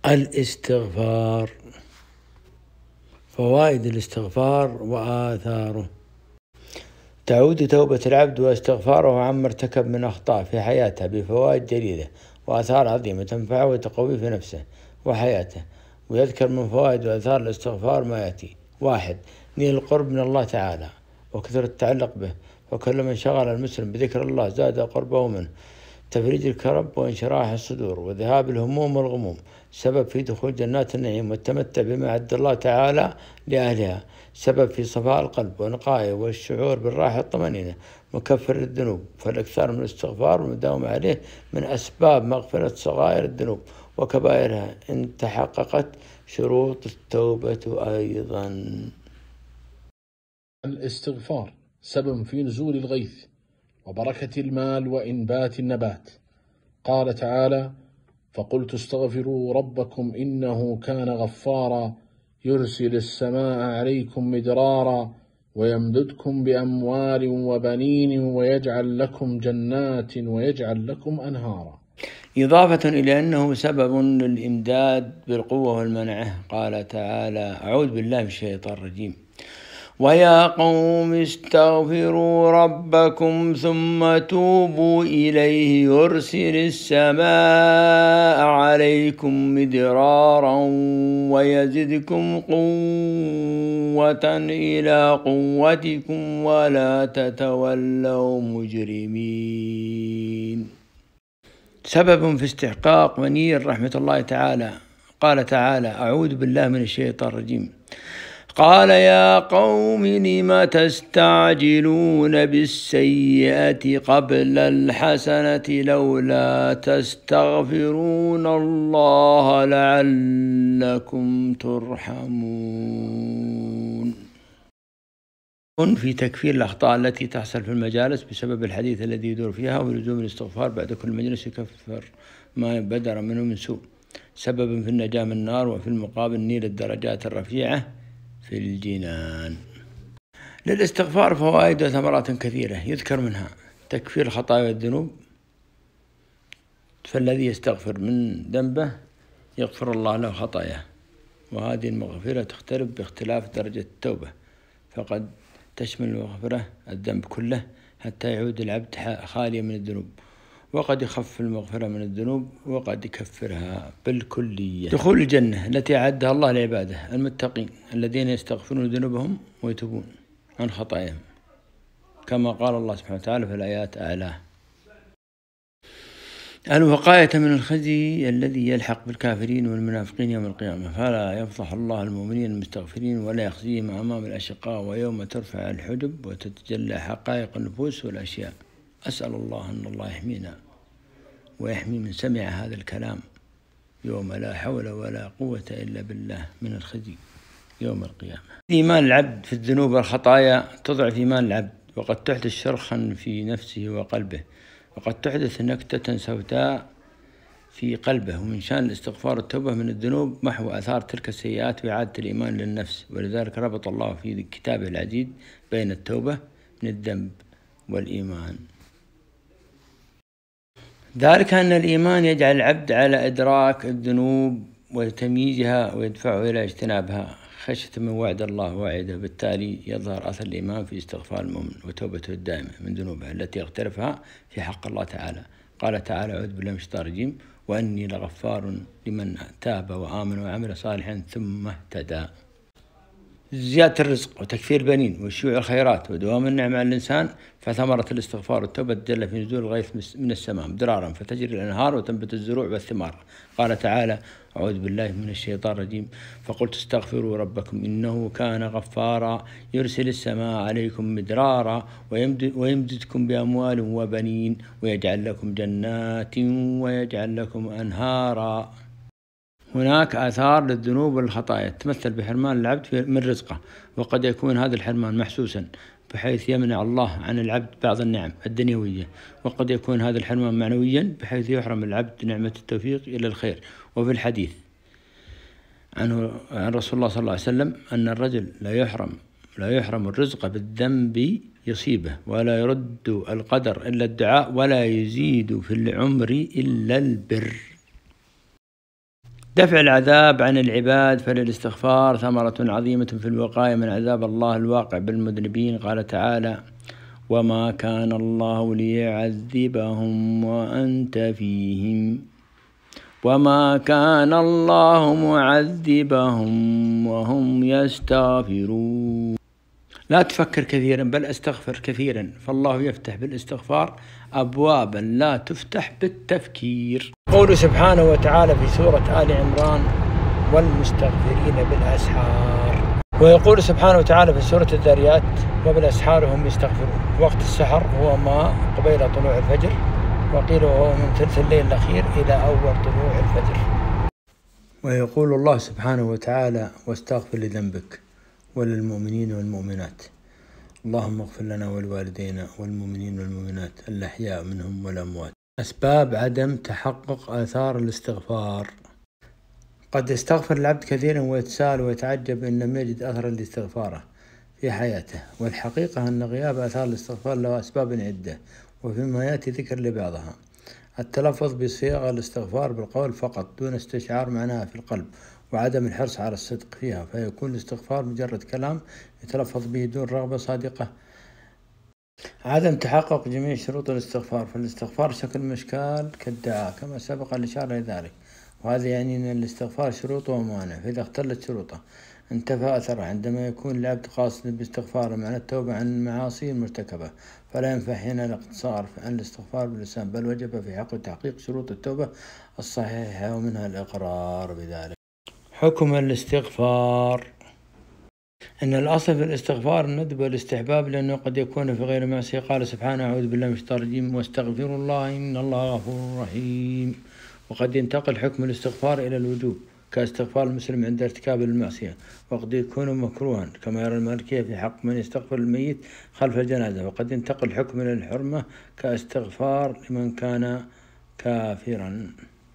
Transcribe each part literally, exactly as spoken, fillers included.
الاستغفار. فوائد الاستغفار وآثاره. تعود توبة العبد واستغفاره عما ارتكب من أخطاء في حياته بفوائد جليلة وآثار عظيمة تنفعه وتقوي في نفسه وحياته. ويذكر من فوائد وآثار الاستغفار ما يأتي: واحد، نيل القرب من الله تعالى وكثرة التعلق به، وكلما شغل المسلم بذكر الله زاد قربه منه. تفريج الكرب وانشراح الصدور وذهاب الهموم والغموم، سبب في دخول جنات النعيم والتمتع بما أعد الله تعالى لأهلها، سبب في صفاء القلب ونقائه والشعور بالراحة والطمأنينة، مكفر للذنوب. فالإكثار من الاستغفار والمداومة عليه من أسباب مغفرة صغائر الذنوب وكبائرها إن تحققت شروط التوبة أيضا. الاستغفار سبب في نزول الغيث وبركة المال وإنبات النبات. قال تعالى: فقلت استغفروا ربكم إنه كان غفارا يرسل السماء عليكم مدرارا ويمددكم بأموال وبنين ويجعل لكم جنات ويجعل لكم أنهارا. إضافة إلى أنه سبب للإمداد بالقوة والمنعة. قال تعالى: أعوذ بالله من الشيطان الرجيم: ويا قوم استغفروا ربكم ثم توبوا إليه يرسل السماء عليكم مدرارا ويزدكم قوة إلى قوتكم ولا تتولوا مجرمين. سبب في استحقاق منير رحمة الله تعالى. قال تعالى: أعوذ بالله من الشيطان الرجيم: قال يا قوم لم تستعجلون بالسيئة قبل الحسنة لولا تستغفرون الله لعلكم ترحمون. في تكفير الأخطاء التي تحصل في المجالس بسبب الحديث الذي يدور فيها ولزوم الاستغفار بعد كل مجلس يكفر ما بدر منه من سوء، سبب في النجاة من النار وفي المقابل نيل الدرجات الرفيعة في الجنان. للاستغفار فوائد وثمرات كثيرة يذكر منها تكفير الخطايا والذنوب، فالذي يستغفر من ذنبه يغفر الله له خطاياه، وهذه المغفرة تختلف باختلاف درجة التوبة، فقد تشمل المغفرة الذنب كله حتى يعود العبد خاليا من الذنوب، وقد يخف المغفرة من الذنوب وقد يكفرها بالكلية. دخول الجنة التي أعدها الله لعباده المتقين الذين يستغفرون ذنوبهم ويتوبون عن خطاياهم، كما قال الله سبحانه وتعالى في الآيات أعلاه: الوقاية من الخزي الذي يلحق بالكافرين والمنافقين يوم القيامة، فلا يفضح الله المؤمنين المستغفرين ولا يخزيهم أمام الأشقاء ويوم ترفع الحجب وتتجلى حقائق النفوس والأشياء. أسأل الله أن الله يحمينا ويحمي من سمع هذا الكلام يوم لا حول ولا قوة إلا بالله من الخزي يوم القيامة. إيمان العبد في الذنوب والخطايا تضعف إيمان العبد، وقد تحدث شرخا في نفسه وقلبه، وقد تحدث نكتة سوداء في قلبه. ومن شأن الاستغفار والتوبة من الذنوب محو آثار تلك السيئات وإعادة الإيمان للنفس، ولذلك ربط الله في كتابه العزيز بين التوبة من الذنب والإيمان. ذلك أن الإيمان يجعل العبد على إدراك الذنوب وتمييزها ويدفعه إلى اجتنابها خشية من وعد الله وعده، بالتالي يظهر أثر الإيمان في استغفار المؤمن وتوبته الدائمة من ذنوبه التي يغترفها في حق الله تعالى. قال تعالى: أعوذ بالله من الشيطان الرجيم: وأني لغفار لمن تاب وآمن وعمل صالحا ثم اهتدى. زيادة الرزق وتكثير البنين وشيوع الخيرات ودوام النعمة على الإنسان، فثمرة الاستغفار والتوبة تدل في نزول الغيث من السماء مدرارا فتجري الأنهار وتنبت الزروع والثمار. قال تعالى: أعوذ بالله من الشيطان الرجيم: فقلت استغفروا ربكم إنه كان غفارا يرسل السماء عليكم مدرارا ويمددكم بأموال وبنين ويجعل لكم جنات ويجعل لكم أنهارا. هناك آثار للذنوب والخطايا تمثل بحرمان العبد من رزقه، وقد يكون هذا الحرمان محسوسا بحيث يمنع الله عن العبد بعض النعم الدنيوية، وقد يكون هذا الحرمان معنويا بحيث يحرم العبد نعمة التوفيق إلى الخير. وفي الحديث عنه عن رسول الله صلى الله عليه وسلم أن الرجل لا يحرم لا يحرم الرزق بالذنب يصيبه، ولا يرد القدر إلا الدعاء، ولا يزيد في العمر إلا البر. دفع العذاب عن العباد، فللاستغفار ثمرة عظيمة في الوقاية من عذاب الله الواقع بالمذنبين. قال تعالى: وما كان الله ليعذبهم وأنت فيهم وما كان الله معذبهم وهم يستغفرون. لا تفكر كثيرا بل استغفر كثيرا، فالله يفتح بالاستغفار أبوابا لا تفتح بالتفكير. قوله سبحانه وتعالى في سورة آل عمران: والمستغفرين بالأسحار. ويقول سبحانه وتعالى في سورة الذاريات: وبالأسحار هم يستغفرون. وقت السحر هو ما قبيل طلوع الفجر، وقيل وهو من ثلث الليل الأخير إلى أول طلوع الفجر. ويقول الله سبحانه وتعالى: واستغفر لذنبك وللمؤمنين والمؤمنات. اللهم اغفر لنا ولوالدينا والمؤمنين والمؤمنات الأحياء منهم والأموات. أسباب عدم تحقق آثار الاستغفار. قد يستغفر العبد كثيرا ويتساءل ويتعجب إن لم يجد أثرا لاستغفاره في حياته، والحقيقة أن غياب آثار الاستغفار له أسباب عدة، وفيما يأتي ذكر لبعضها: التلفظ بصيغ الاستغفار بالقول فقط دون استشعار معناها في القلب، وعدم الحرص على الصدق فيها، فيكون الاستغفار مجرد كلام يتلفظ به دون رغبة صادقة. عدم تحقق جميع شروط الاستغفار، فالاستغفار شكل مشكال كالدعاء كما سبق الإشارة لذلك، وهذا يعني أن الاستغفار شروطه وموانع، فإذا اختلت شروطه انتفى أثره. عندما يكون العبد قاصدا باستغفاره معنى التوبة عن المعاصي المرتكبة، فلا ينفع هنا الاقتصار عن الاستغفار باللسان، بل وجب في حقه تحقيق شروط التوبة الصحيحة، ومنها الإقرار بذلك. حكم الاستغفار: إن الأصل في الاستغفار الندب والاستحباب، لأنه قد يكون في غير معصية. قال سبحانه: أعوذ بالله من الشيطان الرجيم: واستغفروا الله إن الله غفور رحيم. وقد ينتقل حكم الاستغفار إلى الوجوب كاستغفار المسلم عند ارتكاب المعصية، وقد يكون مكروها كما يرى المالكية في حق من يستغفر الميت خلف الجنازة. وقد ينتقل الحكم إلى الحرمة كاستغفار لمن كان كافرا.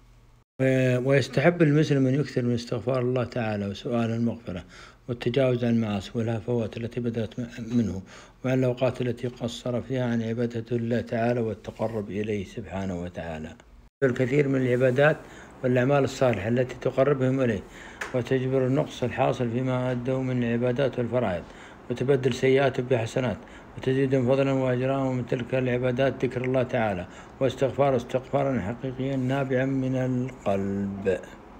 ويستحب المسلم أن يكثر من استغفار الله تعالى وسؤال المغفرة والتجاوز عن المعاصي والهفوات التي بدأت منه، وعن الأوقات التي قصر فيها عن عبادة الله تعالى والتقرب إليه سبحانه وتعالى. الكثير من العبادات والأعمال الصالحة التي تقربهم إليه، وتجبر النقص الحاصل فيما أدوا من العبادات والفرائض، وتبدل سيئاتهم بحسنات، وتزيدهم فضلا وأجرا. ومن تلك العبادات ذكر الله تعالى واستغفار استغفارا حقيقيا نابعا من القلب.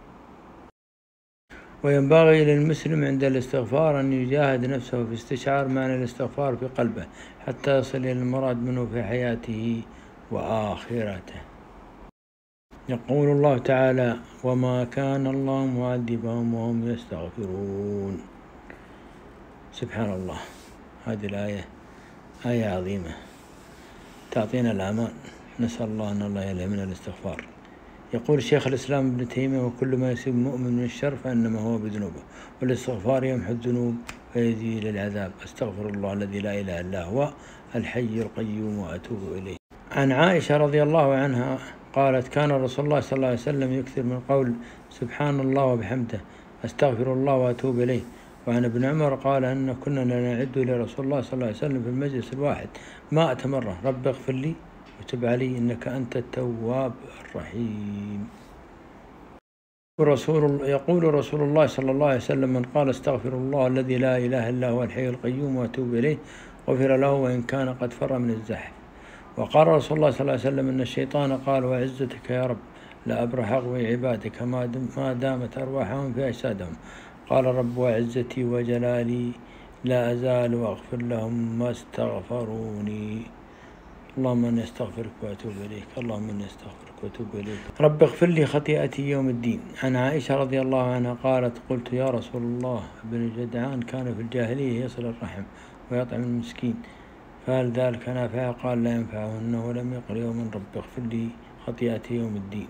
وينبغي للمسلم عند الاستغفار أن يجاهد نفسه في استشعار معنى الاستغفار في قلبه حتى يصل إلى المراد منه في حياته وآخرته. يقول الله تعالى: وما كان الله معذبهم وهم يستغفرون. سبحان الله، هذه الآية آية عظيمة تعطينا الأمان. نسأل الله أن الله يلهمنا الاستغفار. يقول شيخ الإسلام ابن تيمية: وكل ما يصيب المؤمن من الشر فإنما هو بذنوبه، والاستغفار يمحو الذنوب ويزيل العذاب. أستغفر الله الذي لا إله إلا هو الحي القيوم وأتوب إليه. عن عائشة رضي الله عنها قالت: كان رسول الله صلى الله عليه وسلم يكثر من قول سبحان الله وبحمده أستغفر الله وأتوب إليه. وعن ابن عمر قال أن كنا نعد لرسول الله صلى الله عليه وسلم في المجلس الواحد مائة مرة: رب اغفر لي وتب علي إنك أنت التواب الرحيم. ورسول يقول رسول الله صلى الله عليه وسلم: من قال استغفر الله الذي لا إله إلا هو الحي القيوم وأتوب إليه غفر له وإن كان قد فر من الزحف. وقال رسول الله صلى الله عليه وسلم: إن الشيطان قال: وعزتك يا رب لا أبرح أغوي عبادك ما دامت أرواحهم في أجسادهم. قال: رب وعزتي وجلالي لا أزال أغفر لهم ما استغفروني. اللهم إني أستغفرك وأتوب إليك، اللهم إني أستغفرك وأتوب إليك. رب اغفر لي خطيئتي يوم الدين. عن عائشة رضي الله عنها قالت: قلت يا رسول الله ابن جدعان كان في الجاهلية يصل الرحم ويطعم المسكين، فهل ذلك نافع؟ قال: لا ينفعه إنه لم يقل يوما رب اغفر لي خطيئتي يوم الدين.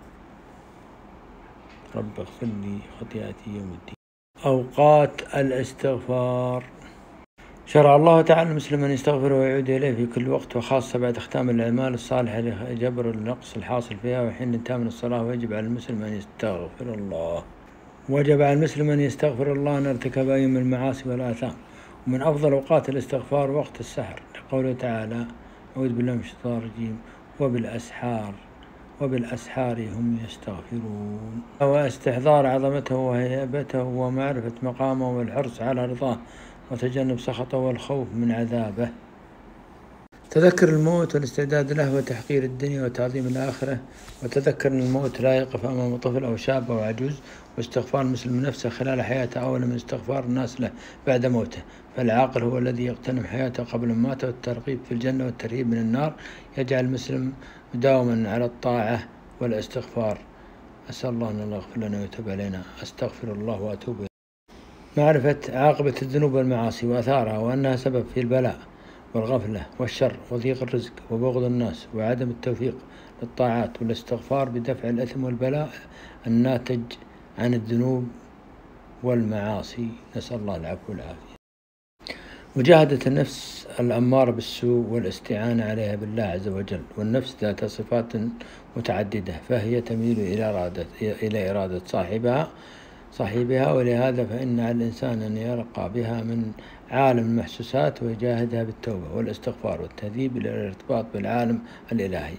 رب اغفر لي خطيئتي يوم الدين. أوقات الاستغفار. شرع الله تعالى المسلم أن يستغفر ويعود إليه في كل وقت، وخاصة بعد ختام الأعمال الصالحة لجبر النقص الحاصل فيها وحين انتهاء من الصلاة. ويجب على المسلم أن يستغفر الله وجب على المسلم أن يستغفر الله أن ارتكب أي من المعاصي والآثام. ومن أفضل أوقات الاستغفار وقت السحر، لقوله تعالى: أعوذ بالله من الشيطان الرجيم: وبالأسحار وبالأسحار هم يستغفرون. واستحضار عظمته وهيبته ومعرفة مقامه والحرص على رضاه وتجنب سخطه والخوف من عذابه. تذكر الموت والاستعداد له وتحقير الدنيا وتعظيم الآخرة. وتذكر أن الموت لا يقف أمام طفل أو شاب أو عجوز، واستغفار المسلم نفسه خلال حياته أولى من استغفار الناس له بعد موته. فالعاقل هو الذي يغتنم حياته قبل مماته، والترغيب في الجنة والترهيب من النار يجعل المسلم مداوما على الطاعة والاستغفار. أسأل الله أن الله يغفر لنا ويتوب علينا. أستغفر الله وأتوب إليه. معرفة عاقبة الذنوب والمعاصي وأثارها، وأنها سبب في البلاء والغفلة والشر وضيق الرزق وبغض الناس وعدم التوفيق للطاعات، والاستغفار بدفع الإثم والبلاء الناتج عن الذنوب والمعاصي. نسأل الله العفو والعافية. مجاهدة النفس الأمارة بالسوء والاستعانة عليها بالله عز وجل. والنفس ذات صفات متعددة، فهي تميل إلى إرادة إلى إرادة صاحبها صاحبها ولهذا فإن على الإنسان أن يرقى بها من عالم المحسوسات ويجاهدها بالتوبة والاستغفار والتهذيب إلى الارتباط بالعالم الإلهي.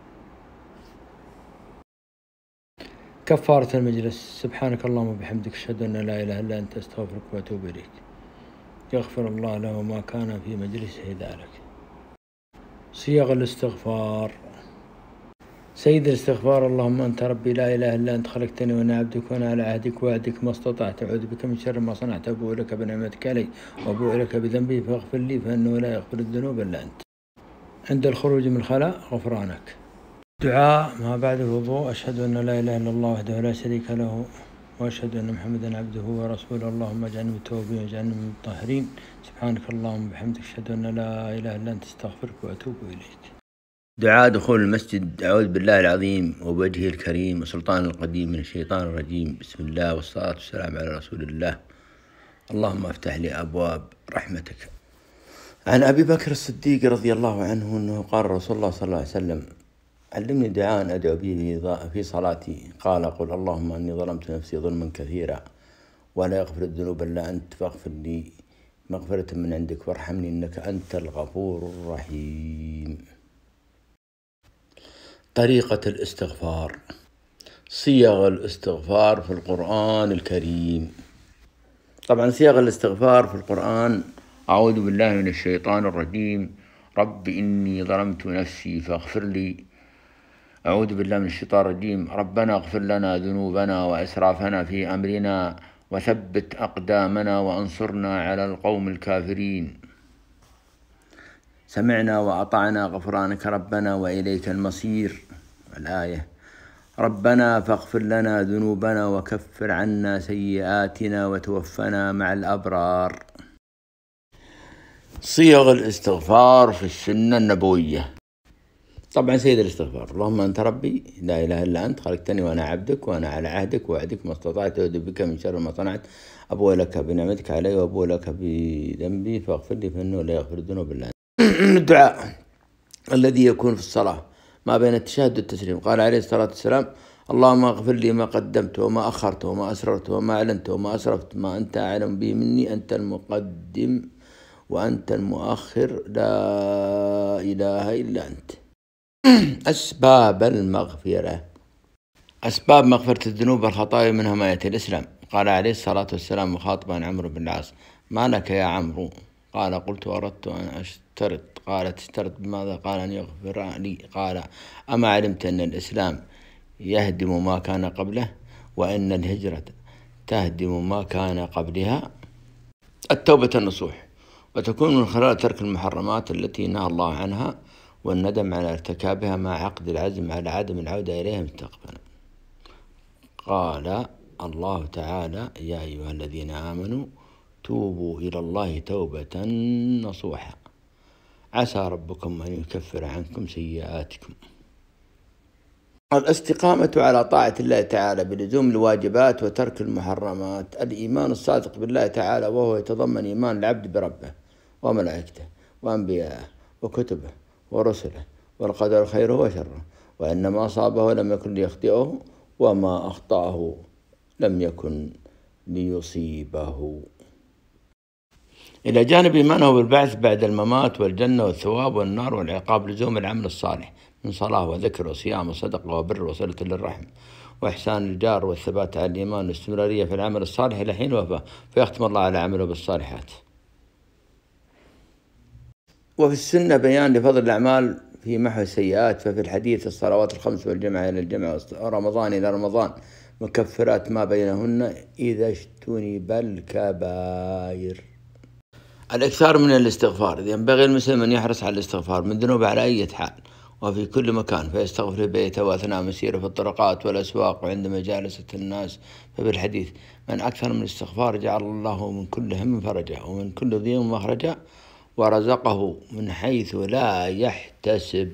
كفارة المجلس. سبحانك اللهم وبحمدك، أشهد أن لا إله إلا أنت، أستغفرك وأتوب إليك. يغفر الله له ما كان في مجلسه ذلك. صيغ الاستغفار. سيد الاستغفار: اللهم أنت ربي لا إله إلا أنت، خلقتني وأنا عبدك وأنا على عهدك ووعدك ما استطعت، أعوذ بك من شر ما صنعت، أبوء لك بنعمتك علي وأبوء لك بذنبي فاغفر لي فإنه لا يغفر الذنوب إلا أنت. عند الخروج من الخلاء: غفرانك. دعاء ما بعد الوضوء: أشهد أن لا إله إلا الله وحده لا شريك له وأشهد أن محمدا عبده ورسوله، اللهم اجعلني من التوابين واجعلني من المطهرين، سبحانك اللهم وبحمدك، أشهد أن لا إله إلا أنت، أستغفرك وأتوب إليك. دعاء دخول المسجد: أعوذ بالله العظيم وبوجهه الكريم وسلطان القديم من الشيطان الرجيم، بسم الله والصلاة والسلام على رسول الله، اللهم افتح لي أبواب رحمتك. عن أبي بكر الصديق رضي الله عنه أنه قال رسول الله صلى الله عليه وسلم: علمني دعاء أدعو به في صلاتي. قال: قل اللهم أني ظلمت نفسي ظلما كثيرا ولا يغفر الذنوب إلا أنت فاغفر لي مغفرة من عندك وارحمني إنك أنت الغفور الرحيم. طريقة الاستغفار. صيغ الاستغفار في القرآن الكريم. طبعا صيغ الاستغفار في القرآن: أعوذ بالله من الشيطان الرجيم، رب إني ظلمت نفسي فاغفر لي. أعوذ بالله من الشيطان الرجيم، ربنا اغفر لنا ذنوبنا وأسرافنا في أمرنا وثبت أقدامنا وانصرنا على القوم الكافرين. سمعنا وأطعنا غفرانك ربنا وإليك المصير. الآية: ربنا فاغفر لنا ذنوبنا وكفر عنا سيئاتنا وتوفنا مع الأبرار. صيغ الاستغفار في السنة النبوية. طبعا سيد الاستغفار: اللهم أنت ربي لا إله إلا أنت، خلقتني وأنا عبدك وأنا على عهدك ووعدك ما استطعت، أعوذ بك من شر ما صنعت، أبوء لك بنعمتك علي وأبوء لك بذنبي فاغفر لي فإنه لا يغفر الذنوب إلا أنت. الدعاء الذي يكون في الصلاة ما بين التشهد والتسليم. قال عليه الصلاة والسلام: اللهم اغفر لي ما قدمت وما أخرت وما أسررت وما أعلنت وما أسرفت، ما أنت أعلم به مني، أنت المقدم وأنت المؤخر، لا إله إلا أنت. أسباب المغفرة. أسباب مغفرة الذنوب والخطايا منها ما يأتي الإسلام. قال عليه الصلاة والسلام مخاطبا عمرو بن العاص: ما لك يا عمرو؟ قال: قلت أردت أن أشترط. قال: تشترط بماذا؟ قال: أن يغفر لي. قال: أما علمت أن الإسلام يهدم ما كان قبله وأن الهجرة تهدم ما كان قبلها؟ التوبة النصوح، وتكون من خلال ترك المحرمات التي نهى الله عنها والندم على ارتكابها مع عقد العزم على عدم العودة إليها مستقبلا. قال الله تعالى: يا أيها الذين آمنوا توبوا إلى الله توبة نصوحا عسى ربكم أن يكفر عنكم سيئاتكم. الاستقامة على طاعة الله تعالى بلزوم الواجبات وترك المحرمات. الإيمان الصادق بالله تعالى وهو يتضمن إيمان العبد بربه وملائكته وأنبيائه وكتبه ورسله والقدر خيره وشره، وأن ما أصابه لم يكن ليخطئه وما أخطأه لم يكن ليصيبه. إلى جانب إيمانه بالبعث بعد الممات والجنة والثواب والنار والعقاب لزوم العمل الصالح من صلاة وذكر وصيام وصدقة وبر وصلة للرحم وإحسان الجار والثبات على الإيمان والاستمرارية في العمل الصالح إلى حين الوفاة، فيختم الله على عمله بالصالحات. وفي السنة بيان لفضل الأعمال في محو السيئات، ففي الحديث الصلوات الخمس والجمعة إلى الجمعة ورمضان إلى رمضان مكفرات ما بينهن إذا اجتنب الكبائر. الإكثار من الاستغفار، ينبغي المسلم أن يحرص على الاستغفار من ذنوب على أي حال وفي كل مكان، فيستغفر في بيته وأثناء مسيره في الطرقات والأسواق وعند مجالسة الناس. ففي الحديث من أكثر من الاستغفار جعل الله من كل هم فرجا ومن كل ضيق مخرجا ورزقه من حيث لا يحتسب.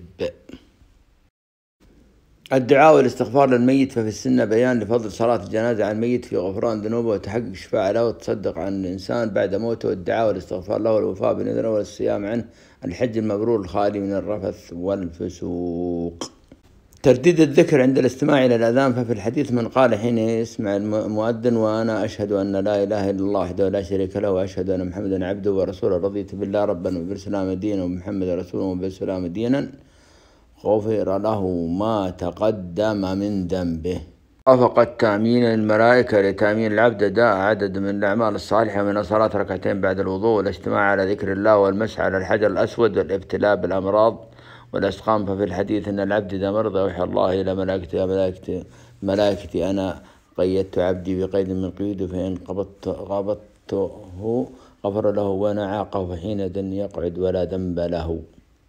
الدعاء والاستغفار للميت، ففي السنة بيان لفضل صلاة الجنازة على الميت في غفران ذنوبه وتحقق شفاعة له وتصدق عن الإنسان بعد موته، والدعاء والاستغفار له والوفاء بنذره والصيام عنه، الحج المبرور الخالي من الرفث والفسوق. ترديد الذكر عند الاستماع إلى الأذان، ففي الحديث من قال حين يسمع المؤذن وأنا أشهد أن لا إله إلا الله وحده لا شريك له وأشهد أن محمدا عبده ورسوله رضيت بالله ربا وبالإسلام دينا وبمحمد رسولا وبالإسلام دينا غفر له ما تقدم من ذنبه. وافق التأمين الملائكة لتأمين العبد أداء عدد من الأعمال الصالحة من صلاة ركعتين بعد الوضوء والاجتماع على ذكر الله والمسح على الحجر الأسود والابتلاء بالأمراض والأسقام. ففي الحديث أن العبد إذا مرض يوحي الله إلى ملائكته يا ملائكتي ملائكتي أنا قيدت عبدي بقيد من قيده فإن قبضت قبضته غفر له وأن عاقه فحينئذ يقعد ولا ذنب له.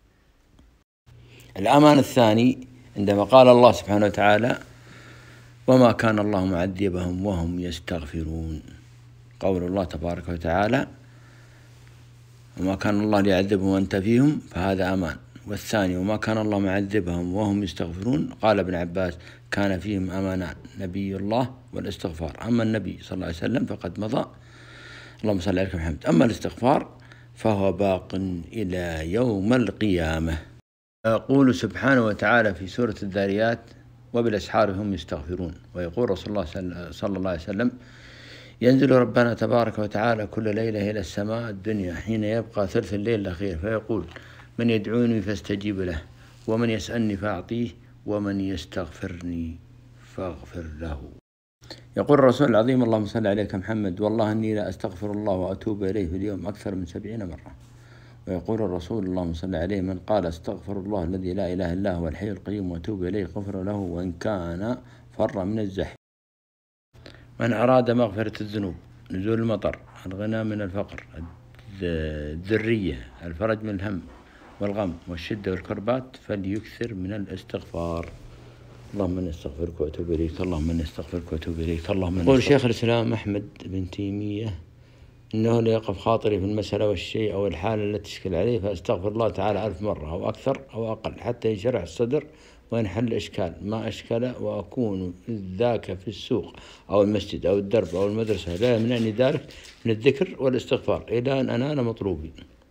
الأمان الثاني عندما قال الله سبحانه وتعالى وما كان الله معذبهم وهم يستغفرون، قول الله تبارك وتعالى وما كان الله ليعذبهم وأنت فيهم، فهذا أمان. والثاني وما كان الله معذبهم وهم يستغفرون، قال ابن عباس كان فيهم أمانان نبي الله والاستغفار، أما النبي صلى الله عليه وسلم فقد مضى اللهم صل على محمد، أما الاستغفار فهو باق إلى يوم القيامة. يقول سبحانه وتعالى في سورة الذاريات وبالأسحار هم يستغفرون، ويقول رسول الله صلى الله عليه وسلم ينزل ربنا تبارك وتعالى كل ليلة إلى السماء الدنيا حين يبقى ثلث الليل الأخير فيقول من يدعوني فاستجيب له ومن يسألني فأعطيه ومن يستغفرني فاغفر له. يقول الرسول العظيم اللهم صل عليك محمد والله إني لا أستغفر الله وأتوب إليه في اليوم أكثر من سبعين مرة. ويقول الرسول اللهم صل عليه من قال استغفر الله الذي لا إله إلا هو الحي القيوم وأتوب إليه غفر له وإن كان فر من الزحف. من أراد مغفرة الذنوب، نزول المطر، الغنى من الفقر، الذرية، الفرج من الهم والغم والشدة والكربات فليكثر من الاستغفار. اللهم إني أستغفرك وأتوب إليك، اللهم إني أستغفرك وأتوب إليك، اللهم. يقول شيخ الإسلام أحمد بن تيمية إنه ليقف خاطري في المسألة والشيء أو الحالة التي تشكل عليه فأستغفر الله تعالى ألف مرة أو أكثر أو أقل حتى ينشرح الصدر وينحل إشكال ما أشكل، وأكون ذاك في السوق أو المسجد أو الدرب أو المدرسة لا يمنعني ذلك من الذكر والاستغفار إلى أن أنال مطلوبي.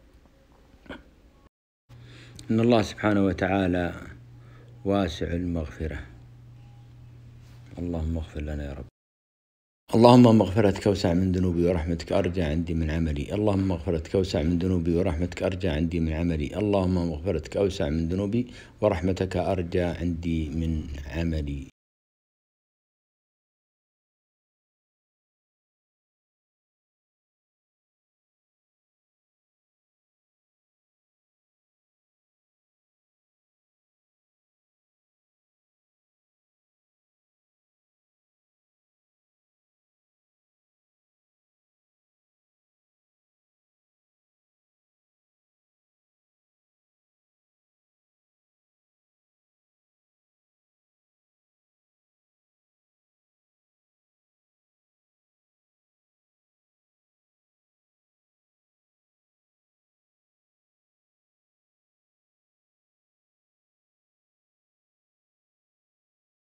إن الله سبحانه وتعالى واسع المغفرة، اللهم اغفر لنا يا رب. اللهم مغفرتك أوسع من ذنوبي ورحمتك أرجى عندي من عملي، اللهم مغفرتك أوسع من ذنوبي ورحمتك أرجى عندي من عملي، اللهم مغفرتك أوسع من ذنوبي ورحمتك أرجى عندي من عملي.